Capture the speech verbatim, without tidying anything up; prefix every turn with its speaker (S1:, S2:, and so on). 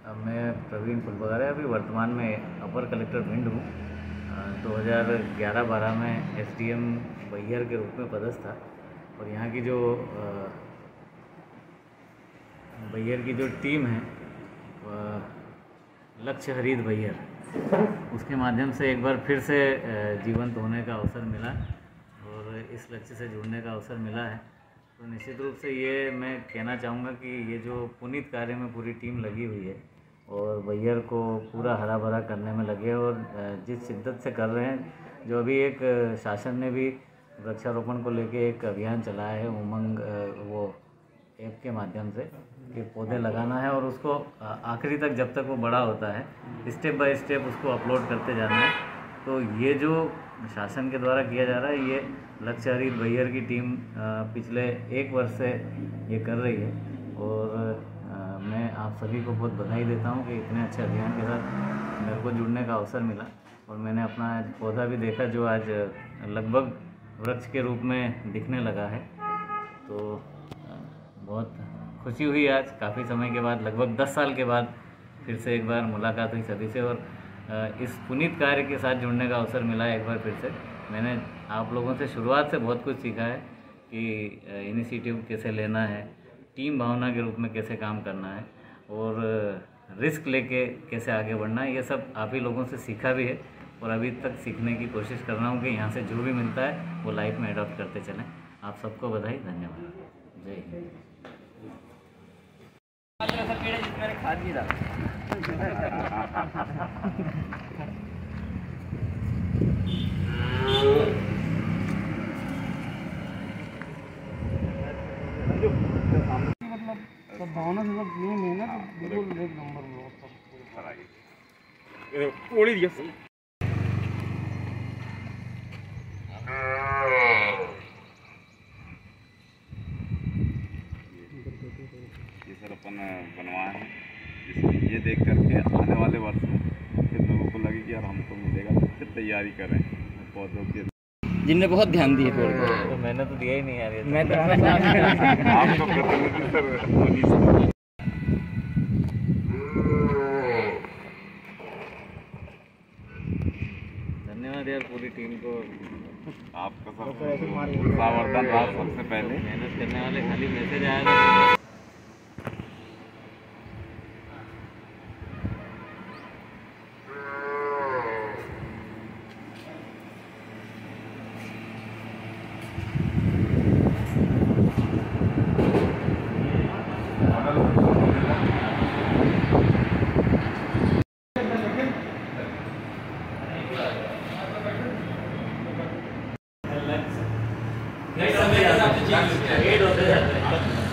S1: मैं प्रवीण फुलबगारे अभी वर्तमान में अपर कलेक्टर भिंड हूँ। दो हज़ार ग्यारह बारह में एसडीएम बैहर के रूप में पदस्थ था और यहाँ की जो बैहर की जो टीम है लक्ष्य हरित बैहर, उसके माध्यम से एक बार फिर से जीवंत होने का अवसर मिला और इस लक्ष्य से जुड़ने का अवसर मिला है। तो निश्चित रूप से ये मैं कहना चाहूँगा कि ये जो पुनीत कार्य में पूरी टीम लगी हुई है और बैहर को पूरा हरा भरा करने में लगे और जिस शिद्दत से कर रहे हैं, जो अभी एक शासन ने भी वृक्षारोपण को लेके एक अभियान चलाया है उमंग वो ऐप के माध्यम से कि पौधे लगाना है और उसको आखिरी तक जब तक वो बड़ा होता है स्टेप बाय स्टेप उसको अपलोड करते जाना है। तो ये जो शासन के द्वारा किया जा रहा है, ये लक्ष्य हरित बैहर की टीम पिछले एक वर्ष से ये कर रही है और मैं आप सभी को बहुत बधाई देता हूँ कि इतने अच्छे अभियान के साथ मेरे को जुड़ने का अवसर मिला और मैंने अपना आज पौधा भी देखा जो आज लगभग वृक्ष के रूप में दिखने लगा है। तो बहुत खुशी हुई आज, काफ़ी समय के बाद, लगभग दस साल के बाद फिर से एक बार मुलाकात हुई सभी से और इस पुनीत कार्य के साथ जुड़ने का अवसर मिला एक बार फिर से। मैंने आप लोगों से शुरुआत से बहुत कुछ सीखा है कि इनिशिएटिव कैसे लेना है, टीम भावना के रूप में कैसे काम करना है और रिस्क लेके कैसे आगे बढ़ना है। ये सब आप ही लोगों से सीखा भी है और अभी तक सीखने की कोशिश कर रहा हूँ कि यहाँ से जो भी मिलता है वो लाइफ में अडॉप्ट करते चलें। आप सबको बधाई, धन्यवाद, जय हिंद।
S2: खाद भी रहा मतलब भावना से सब मेन है ना, तो बिल्कुल एक नंबर में ओढ़ी दिया।
S3: ये सर अपन बनवाए हैं, जिसमें ये देख करके आने वाले वर्ष में फिर लोगों को लगे कि यार हमको मिलेगा, तो फिर तैयारी करें पौधों की,
S2: जिनने बहुत ध्यान दिए पेड़ को।
S1: तो मैंने तो दिया ही नहीं यार, ये
S2: मैं तो
S3: आपको प्रतिनिधि सर
S1: धन्यवाद यार पूरी टीम को।
S3: आपका सब सावधान रहा सबसे पहले।
S1: मेहनत करने वाले खाली मैसेज आया था। नेक्स्ट समय